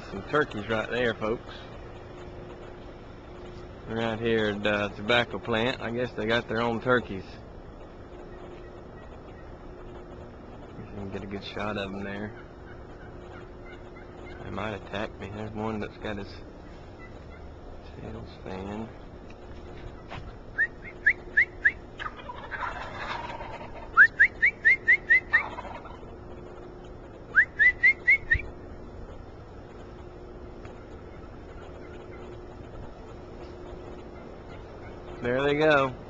That's some turkeys right there, folks. Right here at the tobacco plant. I guess they got their own turkeys. You can get a good shot of them there. They might attack me. There's one that's got his tail fan. There they go.